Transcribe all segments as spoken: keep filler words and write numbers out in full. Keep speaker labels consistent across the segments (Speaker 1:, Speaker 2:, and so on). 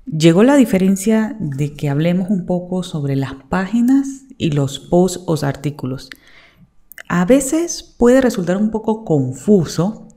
Speaker 1: Llegó la diferencia de que hablemos un poco sobre las páginas y los posts o artículos. A veces puede resultar un poco confuso,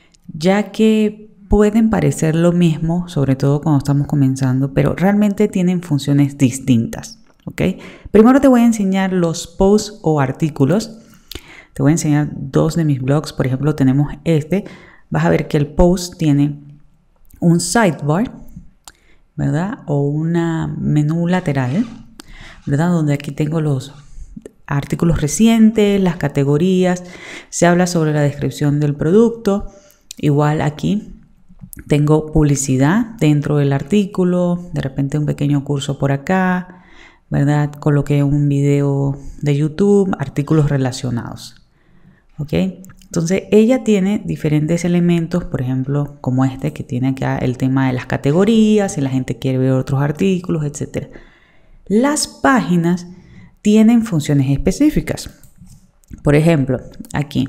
Speaker 1: ya que pueden parecer lo mismo, sobre todo cuando estamos comenzando, pero realmente tienen funciones distintas. ¿Ok? Primero te voy a enseñar los posts o artículos. Te voy a enseñar dos de mis blogs. Por ejemplo, tenemos este. Vas a ver que el post tiene un sidebar, ¿verdad? O una menú lateral, ¿verdad? Donde aquí tengo los artículos recientes, las categorías, se habla sobre la descripción del producto. Igual aquí tengo publicidad dentro del artículo, de repente un pequeño curso por acá, ¿verdad? Coloqué un video de YouTube, artículos relacionados, ¿ok? Entonces ella tiene diferentes elementos, por ejemplo, como este que tiene acá el tema de las categorías, si la gente quiere ver otros artículos, etcétera. Las páginas tienen funciones específicas. Por ejemplo, aquí,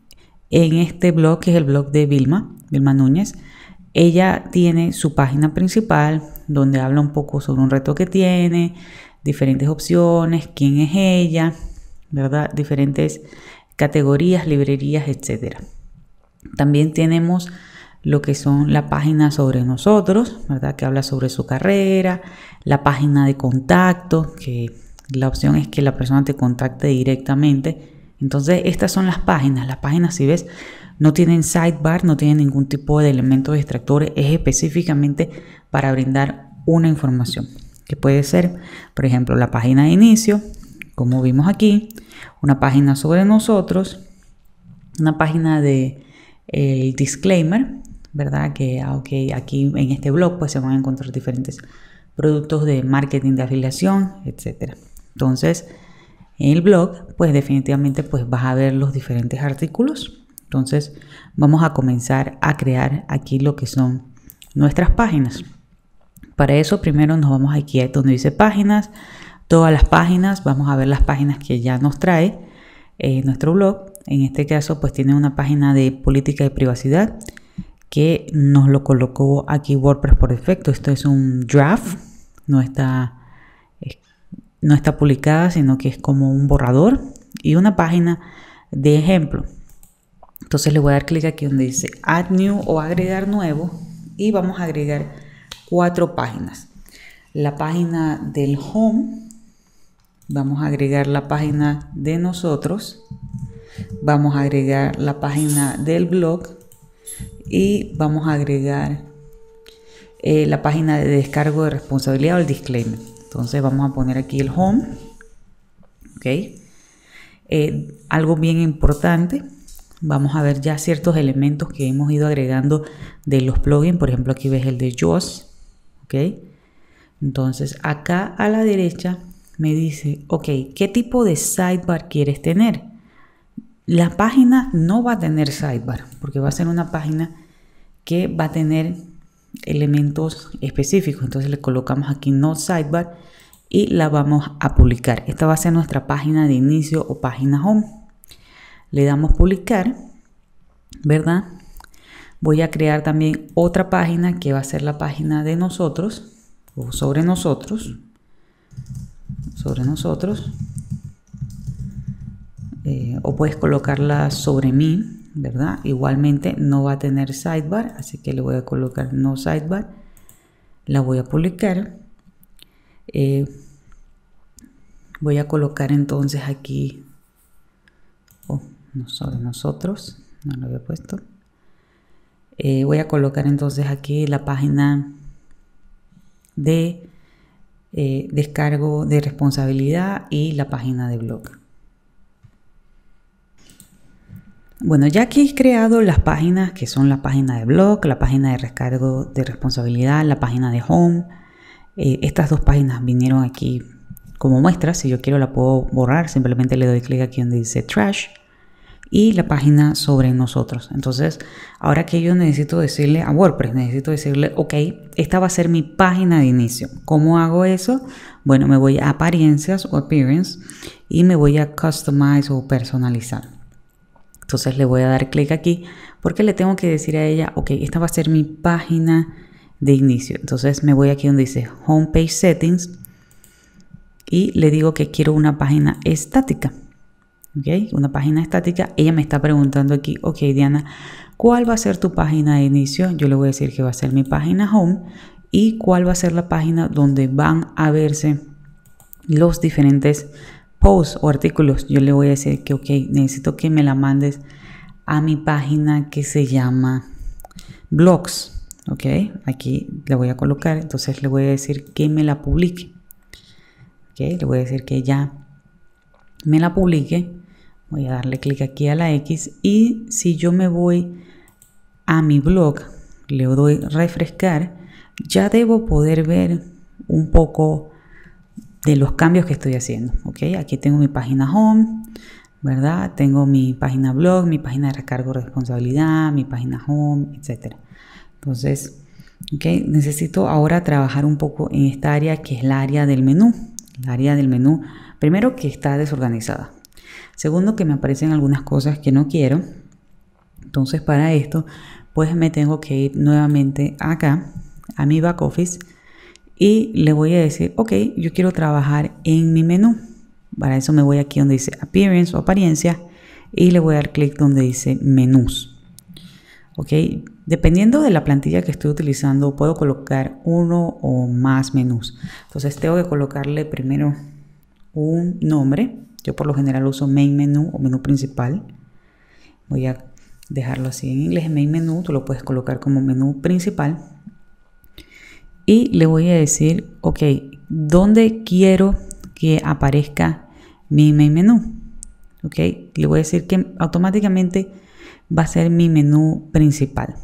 Speaker 1: en este blog, que es el blog de Vilma, Vilma Núñez, ella tiene su página principal, donde habla un poco sobre un reto que tiene, diferentes opciones, quién es ella, ¿verdad? Diferentes categorías, librerías, etcétera. También tenemos lo que son la página sobre nosotros, ¿verdad? Que habla sobre su carrera, la página de contacto, que la opción es que la persona te contacte directamente. Entonces estas son las páginas. Las páginas, si ves, no tienen sidebar, no tienen ningún tipo de elementos distractores, es específicamente para brindar una información, que puede ser, por ejemplo, la página de inicio, como vimos aquí, una página sobre nosotros, una página de el disclaimer, ¿verdad? Que aunque aquí en este blog pues se van a encontrar diferentes productos de marketing de afiliación, etcétera. Entonces, en el blog pues definitivamente pues vas a ver los diferentes artículos. Entonces, vamos a comenzar a crear aquí lo que son nuestras páginas. Para eso primero nos vamos aquí a donde dice páginas, todas las páginas, vamos a ver las páginas que ya nos trae eh, nuestro blog. En este caso pues tiene una página de política de privacidad que nos lo colocó aquí WordPress por defecto. Esto es un draft, no está, no está publicada, sino que es como un borrador, y una página de ejemplo. Entonces le voy a dar clic aquí donde dice Add New o agregar nuevo, y vamos a agregar cuatro páginas. La página del home, vamos a agregar la página de nosotros, vamos a agregar la página del blog y vamos a agregar eh, la página de descargo de responsabilidad o el disclaimer. Entonces vamos a poner aquí el home, ok. Eh, algo bien importante, vamos a ver ya ciertos elementos que hemos ido agregando de los plugins. Por ejemplo, aquí ves el de Yoast, ok. Entonces acá a la derecha me dice, ok, ¿qué tipo de sidebar quieres tener? La página no va a tener sidebar porque va a ser una página que va a tener elementos específicos. Entonces le colocamos aquí no sidebar y la vamos a publicar. Esta va a ser nuestra página de inicio o página home. Le damos publicar, ¿verdad? Voy a crear también otra página que va a ser la página de nosotros o sobre nosotros. Sobre nosotros. Eh, o puedes colocarla sobre mí, ¿verdad? Igualmente no va a tener sidebar, así que le voy a colocar no sidebar. La voy a publicar. Eh, voy a colocar entonces aquí, oh, no, sobre nosotros, no lo había puesto. Eh, voy a colocar entonces aquí la página de eh, descargo de responsabilidad y la página de blog. Bueno, ya aquí he creado las páginas que son la página de blog, la página de descargo de responsabilidad, la página de home. Eh, estas dos páginas vinieron aquí como muestra. Si yo quiero la puedo borrar, simplemente le doy clic aquí donde dice trash. Y la página sobre nosotros. Entonces, ahora que yo necesito decirle a WordPress, necesito decirle, ok, esta va a ser mi página de inicio. ¿Cómo hago eso? Bueno, me voy a apariencias o appearance y me voy a customize o personalizar. Entonces le voy a dar clic aquí porque le tengo que decir a ella, ok, esta va a ser mi página de inicio. Entonces me voy aquí donde dice Homepage Settings y le digo que quiero una página estática. ¿Okay? Una página estática. Ella me está preguntando aquí, ok Diana, ¿cuál va a ser tu página de inicio? Yo le voy a decir que va a ser mi página home. ¿Y cuál va a ser la página donde van a verse los diferentes posts o artículos? Yo le voy a decir que ok, necesito que me la mandes a mi página que se llama blogs. Ok, aquí le voy a colocar, entonces le voy a decir que me la publique. Ok, le voy a decir que ya me la publique. Voy a darle clic aquí a la X y si yo me voy a mi blog, le doy refrescar, ya debo poder ver un poco de los cambios que estoy haciendo. ¿Ok? Aquí tengo mi página home, ¿verdad? Tengo mi página blog, mi página de recargo de responsabilidad, mi página home, etcétera. Entonces, ¿ok? Necesito ahora trabajar un poco en esta área que es la área del menú. La área del menú, primero que está desorganizada. Segundo, que me aparecen algunas cosas que no quiero. Entonces, para esto, pues me tengo que ir nuevamente acá a mi back office y le voy a decir, ok, yo quiero trabajar en mi menú. Para eso me voy aquí donde dice Appearance o Apariencia y le voy a dar clic donde dice Menús. Ok, dependiendo de la plantilla que estoy utilizando, puedo colocar uno o más menús. Entonces, tengo que colocarle primero un nombre. Yo por lo general uso Main Menu o menú principal. Voy a dejarlo así en inglés, Main Menu, tú lo puedes colocar como menú principal. Y le voy a decir, ok, ¿dónde quiero que aparezca mi Main Menu? Ok, le voy a decir que automáticamente va a ser mi menú principal.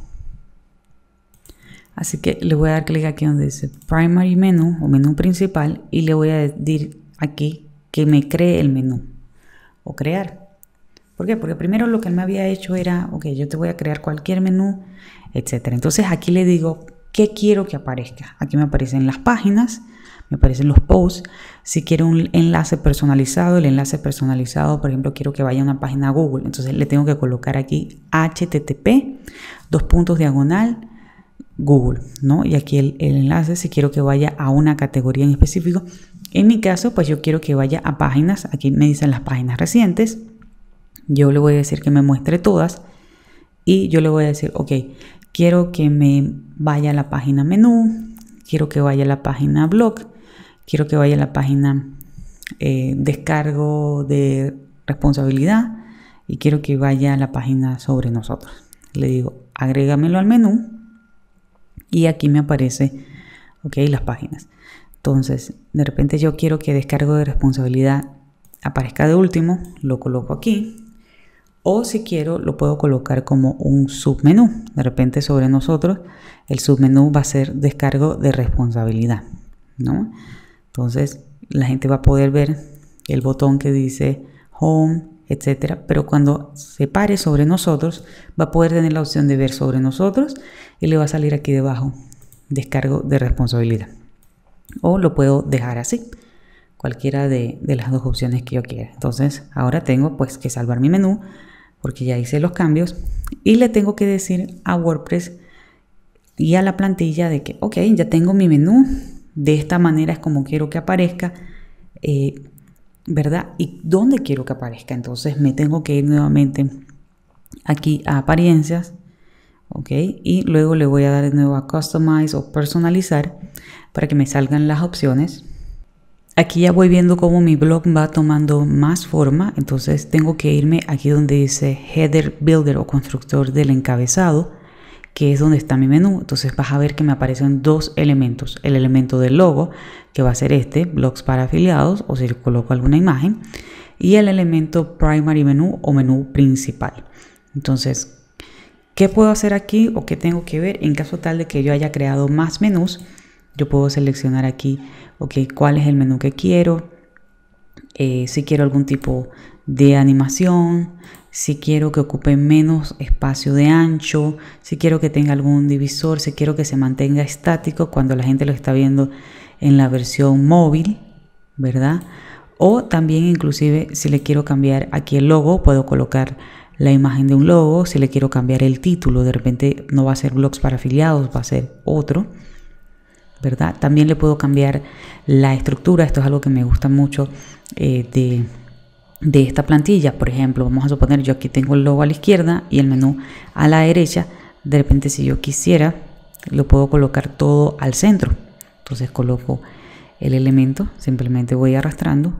Speaker 1: Así que le voy a dar clic aquí donde dice Primary Menu o menú principal y le voy a decir aquí que me cree el menú o crear. ¿Por qué? Porque primero lo que él me había hecho era, ok, yo te voy a crear cualquier menú, etcétera. Entonces aquí le digo qué quiero que aparezca. Aquí me aparecen las páginas, me aparecen los posts. Si quiero un enlace personalizado, el enlace personalizado, por ejemplo, quiero que vaya a una página Google. Entonces le tengo que colocar aquí H T T P, dos puntos diagonal, Google, ¿no? Y aquí el, el enlace si quiero que vaya a una categoría en específico. En mi caso, pues yo quiero que vaya a páginas. Aquí me dicen las páginas recientes. Yo le voy a decir que me muestre todas. Y yo le voy a decir, ok, quiero que me vaya a la página menú. Quiero que vaya a la página blog. Quiero que vaya a la página eh, descargo de responsabilidad. Y quiero que vaya a la página sobre nosotros. Le digo, agrégamelo al menú. Y aquí me aparece, ok, las páginas. Entonces, de repente yo quiero que descargo de responsabilidad aparezca de último, lo coloco aquí. O si quiero, lo puedo colocar como un submenú. De repente sobre nosotros, el submenú va a ser descargo de responsabilidad, ¿no? Entonces, la gente va a poder ver el botón que dice Home, etcétera. Pero cuando se pare sobre nosotros, va a poder tener la opción de ver sobre nosotros y le va a salir aquí debajo, descargo de responsabilidad. O lo puedo dejar así, cualquiera de, de las dos opciones que yo quiera. Entonces ahora tengo pues que salvar mi menú porque ya hice los cambios y le tengo que decir a WordPress y a la plantilla de que ok, ya tengo mi menú, de esta manera es como quiero que aparezca, eh, ¿verdad? Y dónde quiero que aparezca. Entonces me tengo que ir nuevamente aquí a apariencias, ok, y luego le voy a dar de nuevo a Customize o personalizar para que me salgan las opciones. Aquí ya voy viendo cómo mi blog va tomando más forma. Entonces tengo que irme aquí donde dice Header Builder o constructor del encabezado, que es donde está mi menú. Entonces vas a ver que me aparecen dos elementos. El elemento del logo, que va a ser este, blogs para afiliados, o si le coloco alguna imagen. Y el elemento Primary Menu o menú principal. Entonces, ¿qué puedo hacer aquí o qué tengo que ver en caso tal de que yo haya creado más menús? Yo puedo seleccionar aquí, ok, cuál es el menú que quiero, eh, si quiero algún tipo de animación, si quiero que ocupe menos espacio de ancho, si quiero que tenga algún divisor, si quiero que se mantenga estático cuando la gente lo está viendo en la versión móvil, ¿verdad? O también inclusive si le quiero cambiar aquí el logo, puedo colocar la imagen de un logo. Si le quiero cambiar el título, de repente no va a ser blogs para afiliados, va a ser otro. ¿verdad? También le puedo cambiar la estructura. Esto es algo que me gusta mucho eh, de, de esta plantilla. Por ejemplo, vamos a suponer yo aquí tengo el logo a la izquierda y el menú a la derecha. De repente, si yo quisiera, lo puedo colocar todo al centro. Entonces coloco el elemento, simplemente voy arrastrando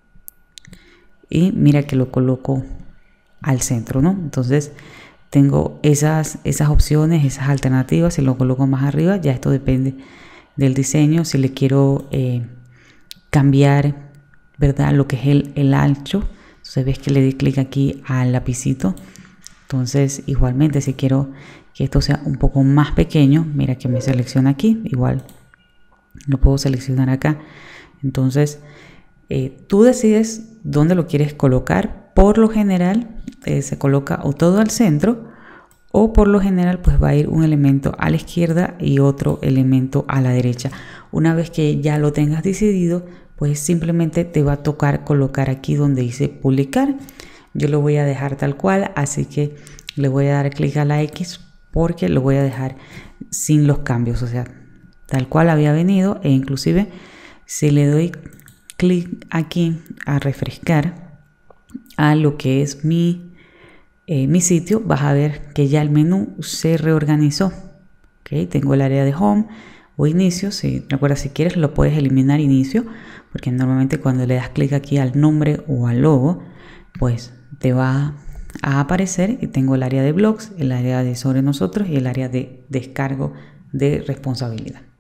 Speaker 1: y mira que lo coloco al centro, ¿no? Entonces tengo esas, esas opciones, esas alternativas. Si lo coloco más arriba, ya esto depende del diseño. Si le quiero eh, cambiar, ¿verdad?, lo que es el, el ancho, entonces ves que le di clic aquí al lapicito. Entonces igualmente, si quiero que esto sea un poco más pequeño, mira que me selecciona aquí, igual lo puedo seleccionar acá. Entonces eh, tú decides dónde lo quieres colocar. Por lo general eh, se coloca o todo al centro, o por lo general pues va a ir un elemento a la izquierda y otro elemento a la derecha. Una vez que ya lo tengas decidido, pues simplemente te va a tocar colocar aquí donde dice publicar. Yo lo voy a dejar tal cual, así que le voy a dar clic a la X porque lo voy a dejar sin los cambios, o sea, tal cual había venido. E inclusive si le doy clic aquí a refrescar a lo que es mi, eh, mi sitio, vas a ver que ya el menú se reorganizó. ¿Okay? Tengo el área de home o inicio. Si, recuerda, si quieres lo puedes eliminar inicio, porque normalmente cuando le das clic aquí al nombre o al logo, pues te va a aparecer, y tengo el área de blogs, el área de sobre nosotros y el área de descargo de responsabilidad.